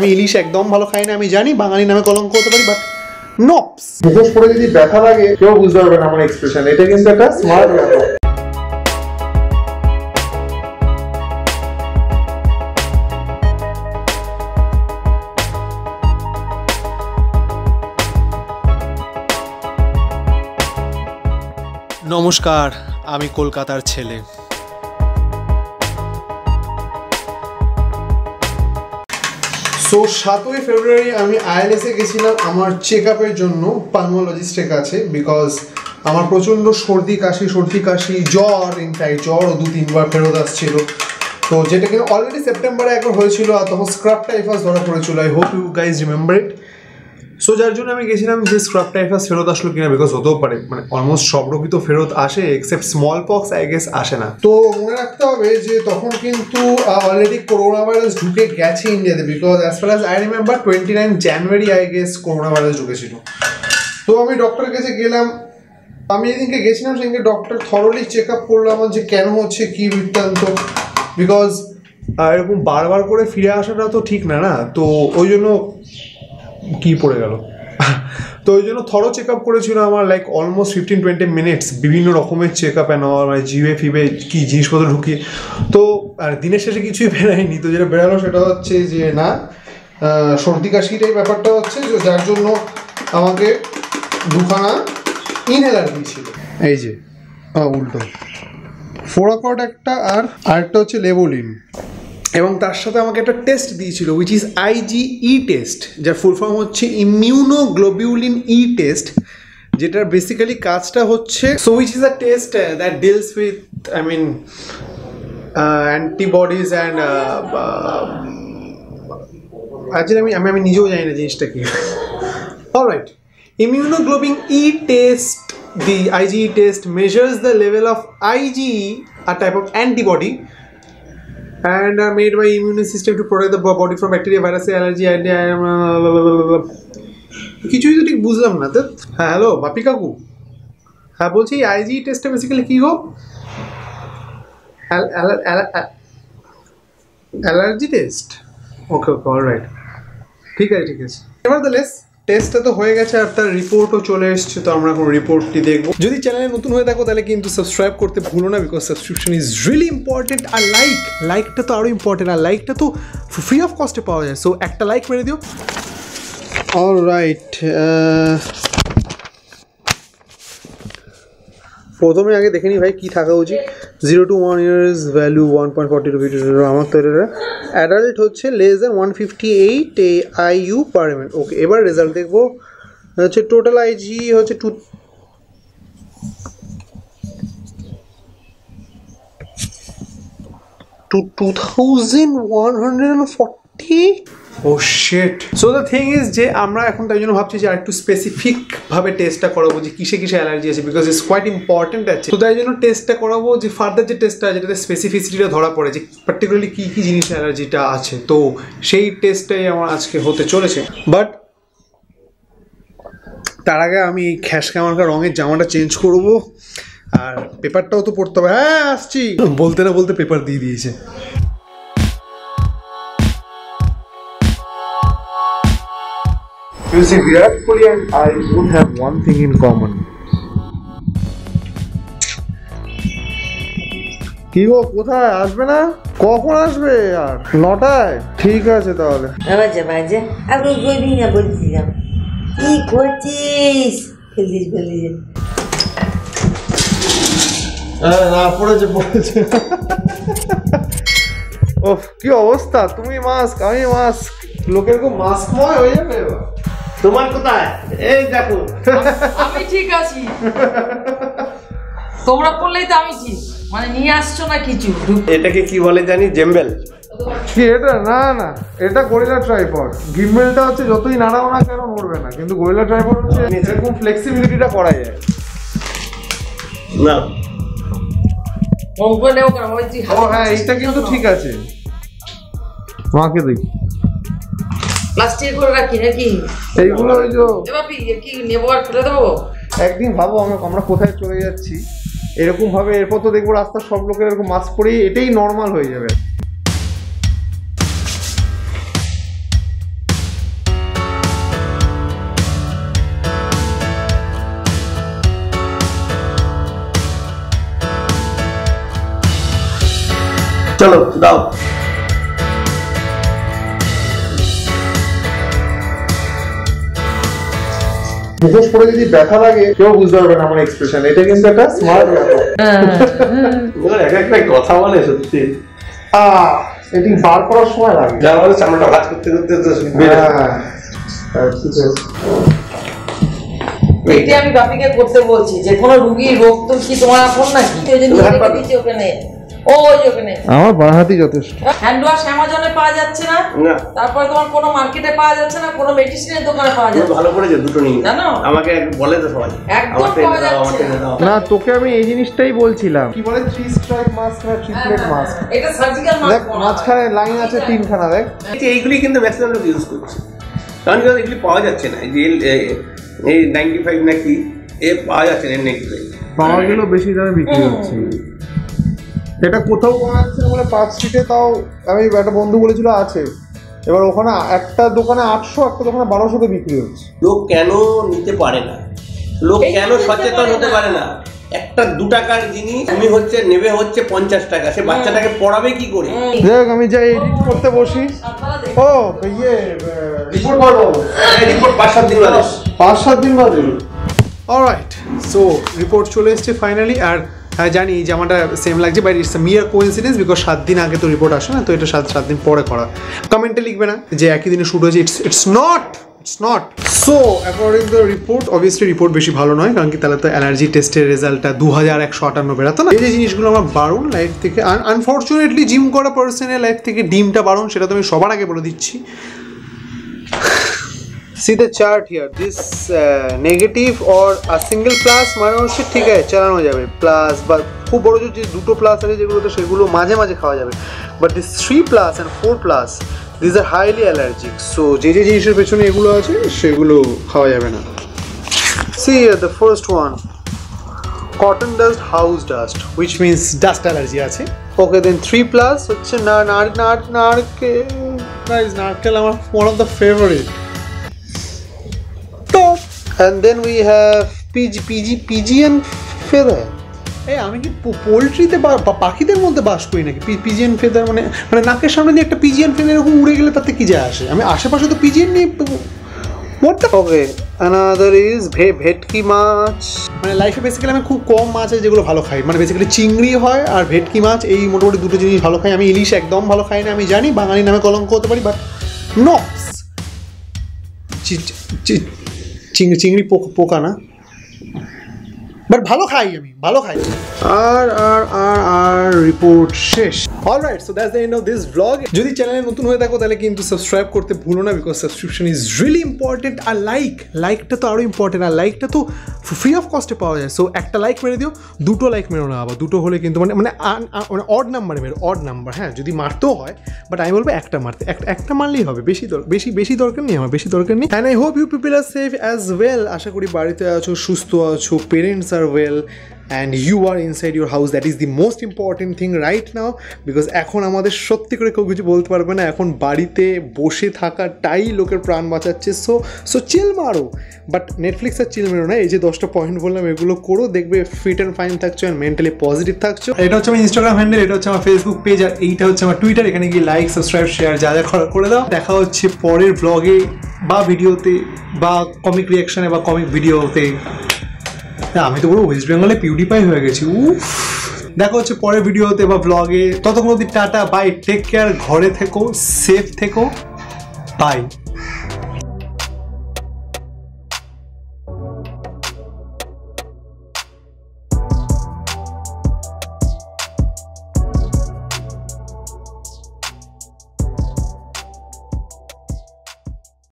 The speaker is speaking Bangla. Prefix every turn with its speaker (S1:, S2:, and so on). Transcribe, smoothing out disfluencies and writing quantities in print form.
S1: আমি ইলিশ একদম ভালো খাই না, আমি জানি বাঙালি নামে কলঙ্ক হতে পারি, বাট নপস
S2: মুখোশ পরে যদি ব্যথা লাগে কেউ বুঝতে পারবে না আমার এক্সপ্রেশন। এটা কিন্তু একটা স্মার্ট ব্যাপার।
S1: নমস্কার, আমি কলকাতার ছেলে। সো 7ই ফেব্রুয়ারি আমি আইএলএসে গেছিলাম আমার চেক আপের জন্য পালমোলজিস্টের কাছে, বিকজ আমার প্রচণ্ড সর্দি কাশি জ্বর, ইনফ্যাক্ট জ্বরও 2-3 বার ফেরত আসছিল। তো যেটা কিন্তু অলরেডি সেপ্টেম্বরে একবার হয়েছিল, আর তখন স্ক্রাব টাইফাস ধরা পড়েছিল। I hope you guys remember it. So যার জন্য আমি গেছিলাম যে স্ক্রাব টাইফাস ফেরত আসলো কিনা, বিকজ হতেও পারে, মানে অলমোস্ট সব রোগী তো ফেরত আসে except small pox, I guess আসে না। তো মনে রাখতে হবে যে তখন কিন্তু অলরেডি করোনা ভাইরাস ঢুকে গেছে ইন্ডিয়াতে, because as far as I remember 29 January I guess corona virus ঢুকেছিল। তো আমি ডক্টরের কাছে গেলাম। আমি যেদিনকে গেছিলাম সেদিনকে ডক্টর থরলি চেক আপ করলো আমার, যে কেন হচ্ছে কী বৃত্তান্ত, বিকজ এরকম বারবার করে ফিরে আসাটা তো ঠিক না, না? তো ওই জন্য কি পড়ে গেল তো ওই জন্য থরো চেক আপ করেছিল আমার, লাইক অলমোস্ট 15-20 মিনিটস, বিভিন্ন রকমের চেক আপ অ্যান্ড অল, মানে জিভে ফিবে কী জিনিসপত্র ঢুকিয়ে। তো আর দিনের শেষে কিছুই বেরোয়নি। তো যেটা বেরোলো সেটা হচ্ছে যে না, সর্দি কাশিটাই ব্যাপারটা হচ্ছে, যার জন্য আমাকে 2খানা ইনহেলার দিয়েছিল। এই যে উল্টো ফোরাকট একটা, আর আরেকটা হচ্ছে লেবোলিন, এবং তার সাথে আমাকে একটা টেস্ট দিয়েছিল উইচ ইজ IgE টেস্ট, যার ফুল ফর্ম হচ্ছে ইমিউনোগ্লোবিউলিন ই টেস্ট, যেটার বেসিক্যালি কাজটা হচ্ছে, so which is a test that deals with antibodies and আমি নিজেও জানি না জিনিসটা কি। Alright, immunoglobulin E test, the IgE test measures the level of IgE, a type of antibody, and are made by immune system to protect the body from bacteria, virus, allergy, and কিছুই তো ঠিক বুঝলাম না। তো হ্যাঁ, হ্যালো বাপি কাকু, হ্যাঁ বলছি IgE টেস্টটা বেসিক্যালি কী গো? Allergy test? ওকে অলরাইট, ঠিক আছে। নেভারদালেস টেস্টটা তো হয়ে গেছে, আর তার রিপোর্টও চলে এসছে। তো আমরা এখন রিপোর্টটি দেখবো। যদি চ্যানেলে নতুন হয়ে থাকো তাহলে কিন্তু সাবস্ক্রাইব করতে ভুলো না, because subscription is really important. আর লাইকটা তো আরও ইম্পর্টেন্ট, আর লাইকটা তো ফ্রি অফ কস্টে পাওয়া যায়। সো একটা লাইক মেরে দিও। অলরাইট, প্রথমে আগে দেখে নিই ভাই কী থাকা উচিত। 0 to 1 years ভ্যালু 1.40 রুপি। আমার তো এটা অ্যাডাল্ট হচ্ছে less than 158 IU per ml। Okay, এবার রেজাল্ট দেখবো। হচ্ছে টোটাল IgE হচ্ছে 2140। Oh shit. So the thing is যে আমরা এখন তাই জন্য ভাবছি যে আরেকটু স্পেসিফিকভাবে টেস্টটা করাবো, যে কিসে অ্যালার্জি আছে, বিকজ ইটস কোয়াইট ইম্পর্টেন্ট আছে। তো তাই জন্য টেস্টটা করাবো, যে ফার্দার যে টেস্টটা যেটাতে স্পেসিফিসিটিটা ধরা পড়ে, যে পার্টিকুলারলি কী কী জিনিস অ্যালার্জিটা আছে। তো সেই টেস্টটাই আমার আজকে হতে চলেছে। বাট তার আগে আমি এই খ্যাসকা মার্কা রঙের জামাটা চেঞ্জ করবো, আর পেপারটাও তো পড়তে হবে। হ্যাঁ আসছি, বলতে না বলতে পেপার দিয়ে দিয়েছে।
S2: You see, Virat Kohli and I both have one thing in common.
S1: কি গো, কোথায় আসবে না? কখন আসবে? আর 9টায়? ঠিক আছে তাহলে।
S3: বাজে আমি বলি না, বলছিলাম কি করছিস? ফেলিস
S1: না, পড়েছে। ওহ কি অবস্থা, তুমি মাস্ক আমি মাস্ক, লোকের খুব মাস্কময় হয়ে যাবে।
S4: তোমার কোথায়? এই দেখো,
S5: আমি ঠিক আছি। তোমরা পড়লেই তো আমি ঠিক, মানে নিয়ে আসছো না কিছু।
S4: এটাকে কি বলে জানি? জেম্বেল।
S2: কি এটা? না, এটা গরিলা ট্রাইপড। গিম্বেলটা হচ্ছে যতই নাড়াও না কেন নড়বে না, কিন্তু গরিলা ট্রাইপড হচ্ছে এরকম ফ্লেক্সিবিলিটিটা করা যায়
S4: না।
S2: ও হ্যাঁ, এইটা কিন্তু ঠিক আছে। মাকে দেখি
S5: প্লাস্টিক করে রাখি নাকি
S2: এইগুলো? ওই যে
S5: বাপি কি নেবো আর ফেলে দেবো?
S2: একদিন ভাবো আমরা কোথায় চলে যাচ্ছি, এরকম ভাবে এরপর তো দেখবো রাস্তার সব লোকের এরকম মাস্ক পরেই এটাই নর্মাল হয়ে যাবে।
S4: চলো দাও।
S2: মুখোশ পরে যদি ব্যথা লাগে কেউ বুঝতে পারবে না আমার এক্সপ্রেশন। এটা কিন্তু একটা স্মার্ট ব্যাপার।
S4: এক একটা কথা বলে সত্যি।
S2: এটি বার করার সময় লাগে।
S4: যার মানে চামড়াটা ভাঁজ করতে করতে তো বেড়ে যায়।
S2: হ্যাঁ, ঠিক আছে।
S5: এটি আমি বাপিকে করতে বলছি, যে কোনো রুগীর রোগ তো কি তোমার আপন নাকি? ওই যে নিয়ে রেখে দিয়েছি ওখানে, ওই ওখানে।
S2: আমার বাঁ হাতই যথেষ্ট।
S5: হ্যান্ড ওয়াশ অ্যামাজনে পাওয়া যাচ্ছে না,
S4: না
S5: তারপরে তোমার কোনো মার্কেটে পাওয়া যাচ্ছে না, কোনো মেডিসিনের দোকানে পাওয়া যাচ্ছে না।
S4: ভালো করেছে দুটো নিয়ে।
S5: জানো?
S4: আমাকে বলে তো সবাই
S5: একদম
S4: আমার
S5: পাওয়া
S4: দাও, আমার
S5: যাচ্ছে
S4: টেনে দাও।
S2: না, তোকে আমি এই জিনিসটাই বলছিলাম। কি বলে 3 স্ট্রাইক মাস্ক না ট্রিপলেট মাস্ক?
S5: এটা সার্জিক্যাল
S2: দেখ
S5: মাস্ক।
S2: মাঝখানে লাইন আছে 3খানা, দেখ।
S4: এইগুলি কিন্তু ম্যাক্সিমাম লোক ইউজ করছে, কারণ কি এগুলি পাওয়া যাচ্ছে না। এই 95 নাকি এ পাওয়া যাচ্ছে না, নেক্সট
S2: পাওয়া গেলেও বেশি দামে বিক্রি হচ্ছে। এটা কোথাও পাওয়া যাচ্ছে না বলে 5 সিটে, তাও আমি একটা বন্ধু বলেছিল আছে। এবার ওখানে একটা দোকানে 800, একটা দোকানে 1200-তে বিক্রি হচ্ছে।
S4: লোক কেন নিতে পারে না, লোক কেন সচেতন হতে পারে না? একটা 2 টাকার জিনিস তুমি হচ্ছে নেবে হচ্ছে 50 টাকা, সে বাচ্চাটাকে পড়াবে কি করে?
S2: দেখ আমি যাই এডিট করতে বসি। ও ইয়ে রিপোর্ট করবো,
S4: রিপোর্ট 5-7 দিন বাদে।
S2: 5-7 দিন বাদে।
S1: অলরাইট, সো রিপোর্ট চলে এসছে ফাইনালি। আর হ্যাঁ জানি এই জামাটা সেম লাগছে, but it's mere coincidence, because 7 দিন আগে তো রিপোর্ট আসে না, তো এটা 7 দিন পরে করা। কমেন্টে লিখবে না যে একই দিনে শুট হয়েছে, it's not. So according to the report, obviously report বেশি ভালো নয়, কারণ কি তাহলে তো অ্যালার্জি টেস্টের রেজাল্টটা 2158 বেরাতো না। এই যে জিনিসগুলো আমার বারণ লাইফ থেকে, আনফর্চুনেটলি জিম করা পার্সনের লাইফ থেকে ডিমটা বারণ, সেটা তো আমি সবার আগে বলে দিচ্ছি। See the chart here, this negative or a single plus মানে হচ্ছে ঠিক আছে চালানো যাবে, প্লাস বা খুব বড় যে দুটো প্লাস আছে যেগুলো, তো সেগুলো মাঝে মাঝে খাওয়া যাবে, but this 3 plus and 4 plus this are highly allergic. So যে জিনিসের পেছনে এগুলো আছে সেগুলো খাওয়া যাবে না। See the first one, cotton dust, house dust, which means dust allergy আছে। Okay, then 3 plus হচ্ছে নারকেল আমার one of the favorite. And then we have pigeon feather. এই আমি কি পোলট্রিতে পাখিদের মধ্যে বাস করি নাকি? পিজিয়ন ফেদার মানে নাকের সামনে দিয়ে একটা পিজিয়ন ফেদার এরকম উড়ে গেলে তাতে কি যায় আসে? আমি আশেপাশে তো পিজিয়ন নেই। ওকে, another is ভেটকি মাছ। মানে লাইফে বেসিক্যালি আমি খুব কম মাছ আছে যেগুলো ভালো খাই, মানে বেসিক্যালি চিংড়ি হয় আর ভেটকি মাছ, এই মোটামুটি দুটো জিনিস ভালো খাই। আমি ইলিশ একদম ভালো খাই না, আমি জানি বাঙালি নামে কলঙ্ক হতে পারি, বাট নক্স চিংড়ি পোকা না, বাট ভালো খাই, আমি ভালো খাই। আর রিপোর্ট শেষ। Alright, so that's the end of this blog. যদি চ্যানেলে নতুন হয়ে থাকো তাহলে কিন্তু সাবস্ক্রাইব করতে ভুলো না, because subscription is really important. আর লাইকটা তো আরও ইম্পর্টেন্ট, আর লাইকটা তো ফ্রি অফ কস্টে পাওয়া যায়। সো একটা লাইক মেরে দিও, 2টো লাইক মেরো না, আবার 2টো হলে কিন্তু মানে অড নাম্বারে মেরো, অড নাম্বার। হ্যাঁ, যদি মারতেও হয়, বাট আমি বলবো একটা মারতে, একটা মারলেই হবে, বেশি দরকার নেই আমার, বেশি দরকার নেই। And I hope you people are safe as well. আশা করি বাড়িতে আছো, সুস্থ আছো, parents are well, and you are inside your house. That is the most important thing right now, because এখন আমাদের সত্যি করে কেউ কিছু বলতে পারবে না, এখন বাড়িতে বসে থাকাটাই লোকের প্রাণ বাঁচাচ্ছে। সো চিল মারো, বাট নেটফ্লিক্স আর চিল মেরো না। এই যে 10টা পয়েন্ট বললাম এগুলো করো, দেখবে ফিট অ্যান্ড ফাইন থাকছো অ্যান্ড মেন্টালি পজিটিভ থাকছো। এটা হচ্ছে আমার ইনস্টাগ্রাম হ্যান্ডেল, এটা হচ্ছে আমার ফেসবুক পেজ, আর এইটা হচ্ছে আমার টুইটার। এখানে গিয়ে লাইক, সাবস্ক্রাইব, শেয়ার যা করে দাও। দেখা হচ্ছে পরের ব্লগে বা ভিডিওতে বা কমিক রিয়াকশনে বা কমিক ভিডিওতে। আমি তো পুরো ওয়েস্ট বেঙ্গলে পিউডিপাই হয়ে গেছি। দেখা হচ্ছে পরের ভিডিওতে বা ব্লগে। ততক্ষণ অবধি টাটা, বাই, টেক কেয়ার, ঘরে থেকো, সেফ থেকো, বাই।